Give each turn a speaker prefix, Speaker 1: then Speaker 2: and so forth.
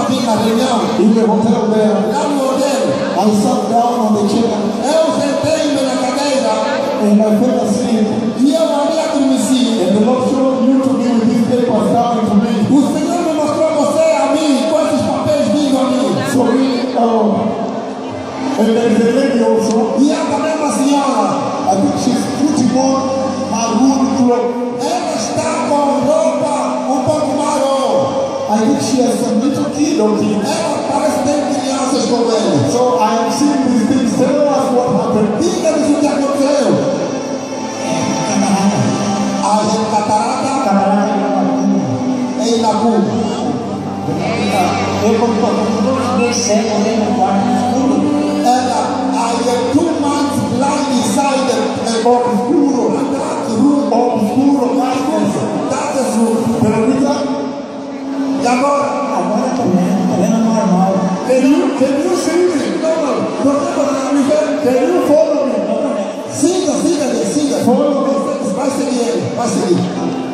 Speaker 1: aqui na reunião,
Speaker 2: in the hotel there,
Speaker 1: lá no hotel,
Speaker 2: I sat down on the chair
Speaker 1: eu sentei-me na cadeira
Speaker 2: and I fell asleep.
Speaker 1: e eu ali adormeci.
Speaker 2: And the Lord showed you to me with these papers coming to me.
Speaker 1: O Senhor me mostrou você a mim, com esses papéis vindo a mim.
Speaker 2: So and there is a lady also.
Speaker 1: E há também uma senhora,
Speaker 2: I think she's putting on maroon clothes.
Speaker 1: ela está com roupa um pouco maior.
Speaker 2: I think she has some little kid on it.
Speaker 1: Ela parece que tem crianças com ela.
Speaker 2: So I am seeing these things. Tell us what happened.
Speaker 1: Diga-nos o que aconteceu. A catarata em Nabu.
Speaker 3: Eu como todo mês cego ali no quarto escuro.
Speaker 1: Ela, I have 2 months blind inside the
Speaker 2: Obscuro.
Speaker 1: room.
Speaker 2: Obscuro.
Speaker 1: That is room.
Speaker 2: Veronica,
Speaker 1: E agora?
Speaker 3: Agora tô vendo normal.
Speaker 2: can you see me? Can you follow me?
Speaker 1: Siga, siga, siga.
Speaker 2: Follow me.
Speaker 1: Vai seguir ele, vai seguir.